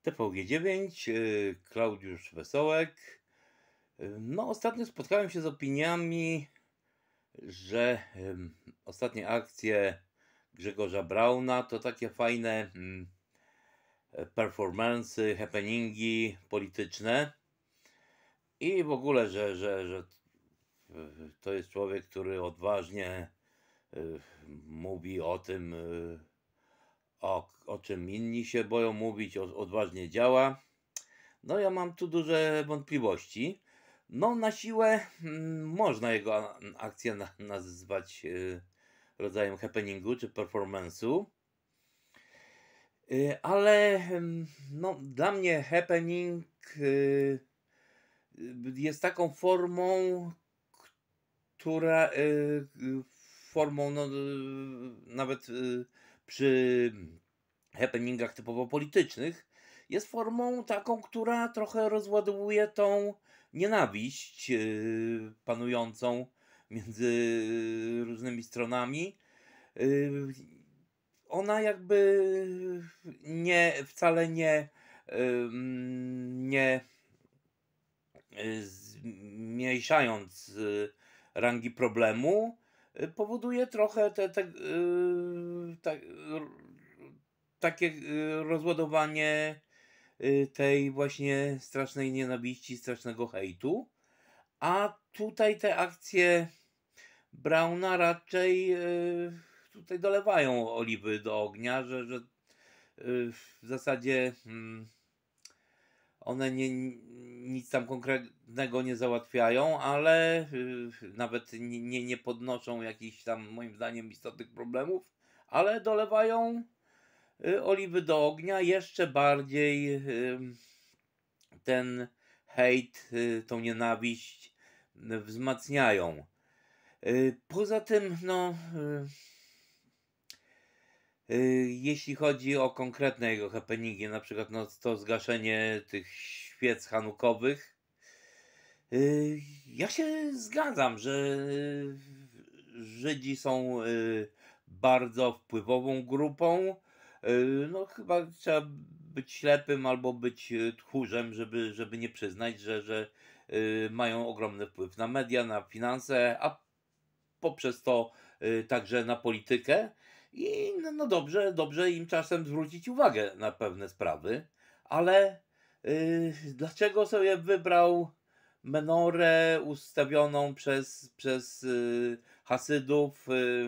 TVG9, Klaudiusz Wesołek. No, ostatnio spotkałem się z opiniami, że ostatnie akcje Grzegorza Brauna to takie fajne performance'y, happeningi polityczne i w ogóle, że to jest człowiek, który odważnie mówi o tym, o czym inni się boją mówić, odważnie działa. No, ja mam tu duże wątpliwości. No, na siłę można jego akcję nazwać rodzajem happeningu czy performance'u, ale no, dla mnie happening jest taką formą, która formą, no, nawet przy happeningach typowo politycznych, jest formą taką, która trochę rozładowuje tą nienawiść panującą między różnymi stronami. Ona jakby wcale nie zmniejszając rangi problemu, powoduje trochę takie rozładowanie tej właśnie strasznej nienawiści, strasznego hejtu. A tutaj te akcje Brauna raczej tutaj dolewają oliwy do ognia, że w zasadzie one nic tam konkretnego nie załatwiają, ale nawet nie podnoszą jakichś tam, moim zdaniem, istotnych problemów, ale dolewają oliwy do ognia, jeszcze bardziej ten hejt, tą nienawiść wzmacniają. Poza tym, no, jeśli chodzi o konkretne jego happeningi, na przykład no, to zgaszenie tych świec hanukowych, ja się zgadzam, że Żydzi są bardzo wpływową grupą. No, chyba trzeba być ślepym albo być tchórzem, żeby nie przyznać, że mają ogromny wpływ na media, na finanse, a poprzez to także na politykę. I no dobrze im czasem zwrócić uwagę na pewne sprawy, ale dlaczego sobie wybrał menorę ustawioną przez Hasydów,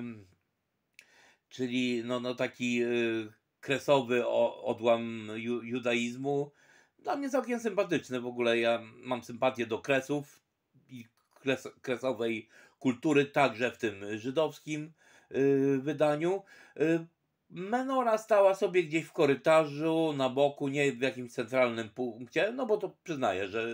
czyli no taki kresowy odłam judaizmu? Dla mnie całkiem sympatyczny. W ogóle ja mam sympatię do kresów i kresowej kultury, także w tym żydowskim wydaniu. Menora stała sobie gdzieś w korytarzu, na boku, nie w jakimś centralnym punkcie, no bo to przyznaję, że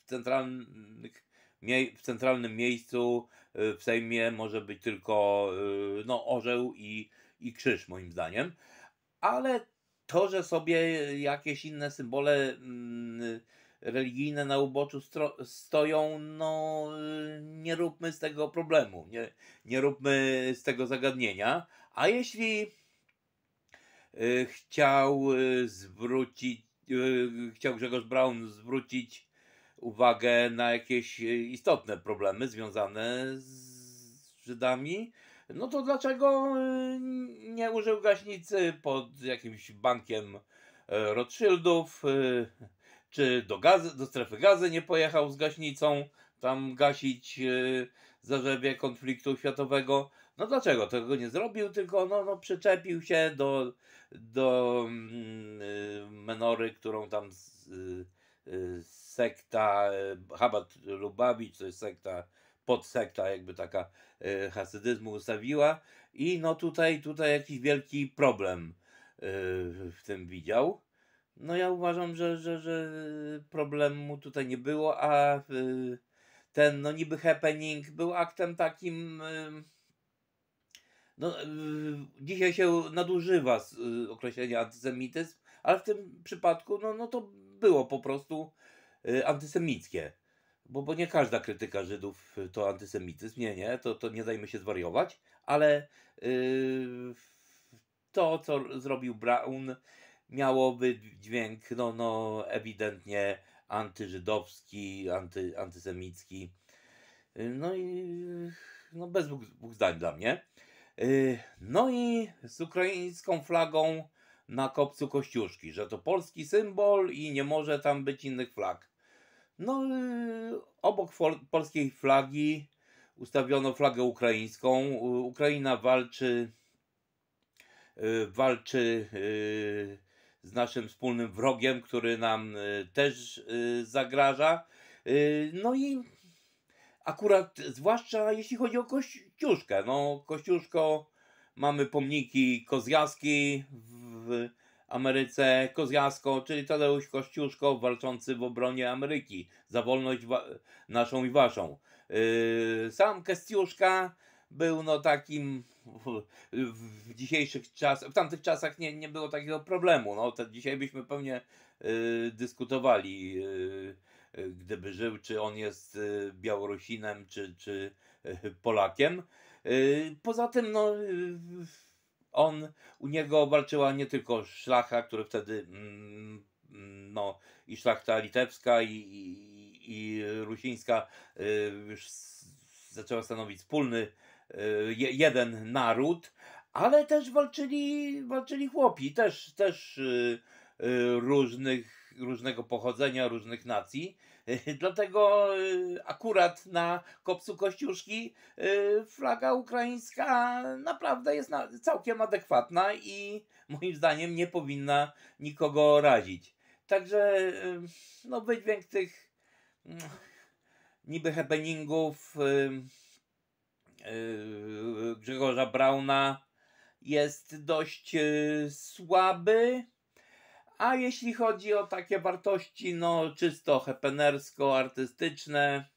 w centralnym miejscu w Sejmie może być tylko no, orzeł i krzyż, moim zdaniem. Ale to, że sobie jakieś inne symbole religijne na uboczu stoją, no nie róbmy z tego problemu, nie róbmy z tego zagadnienia. A jeśli chciał Grzegorz Braun zwrócić uwagę na jakieś istotne problemy związane z Żydami, no to dlaczego nie użył gaśnicy pod jakimś bankiem Rothschildów, czy do strefy Gazy nie pojechał z gaśnicą tam gasić zarzewie konfliktu światowego? No dlaczego tego nie zrobił, tylko no przyczepił się do menory, którą tam sekta Chabad Lubawicz, to jest podsekta jakby taka hasydyzmu ustawiła, i no tutaj jakiś wielki problem w tym widział. No ja uważam, że problemu tutaj nie było, a ten no niby happening był aktem takim, no dzisiaj się nadużywa określenia antysemityzm, ale w tym przypadku no to było po prostu antysemickie. Bo nie każda krytyka Żydów to antysemityzm, nie, to nie dajmy się zwariować, ale to, co zrobił Braun, miało wydźwięk ewidentnie antyżydowski, antysemicki. No i bez dwóch zdań dla mnie. No i z ukraińską flagą na kopcu Kościuszki, że to polski symbol i nie może tam być innych flag. No, obok polskiej flagi ustawiono flagę ukraińską. Ukraina walczy z naszym wspólnym wrogiem, który nam też zagraża. No i akurat, zwłaszcza jeśli chodzi o Kościuszkę. No, Kościuszko, mamy pomniki Kozjawskiej w Ameryce, Kozjawsko, czyli Tadeusz Kościuszko walczący w obronie Ameryki za wolność naszą i waszą. Sam Kościuszka był takim w dzisiejszych czasach, w tamtych czasach nie było takiego problemu. Dzisiaj byśmy pewnie dyskutowali, gdyby żył, czy on jest Białorusinem, czy Polakiem. Poza tym, u niego walczyła nie tylko szlacha, który wtedy, i szlachta litewska, i rusińska już zaczęła stanowić wspólny jeden naród, ale też walczyli chłopi, też różnego pochodzenia, różnych nacji. Dlatego akurat na kopcu Kościuszki flaga ukraińska naprawdę jest całkiem adekwatna i moim zdaniem nie powinna nikogo razić. Także wydźwięk tych niby happeningów Grzegorza Brauna jest dość słaby. A jeśli chodzi o takie wartości, czysto happenersko-artystyczne,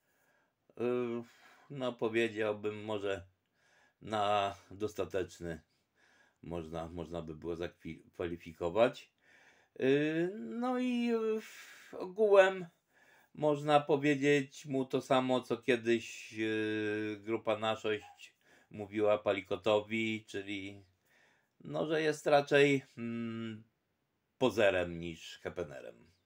powiedziałbym może na dostateczny można by było zakwalifikować. No i ogółem można powiedzieć mu to samo, co kiedyś grupa Naszość mówiła Palikotowi, czyli że jest raczej pozerem niż happenerem.